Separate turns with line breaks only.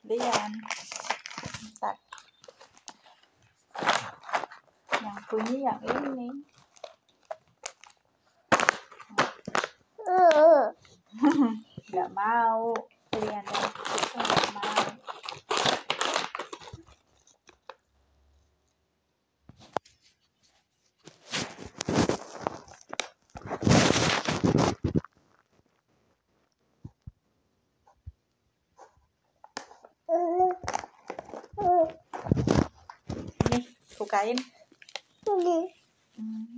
Lian. Bentar. Yang bunyi yang ini. Nggak mau. Lian yang itu nggak mau. Nih, bukain.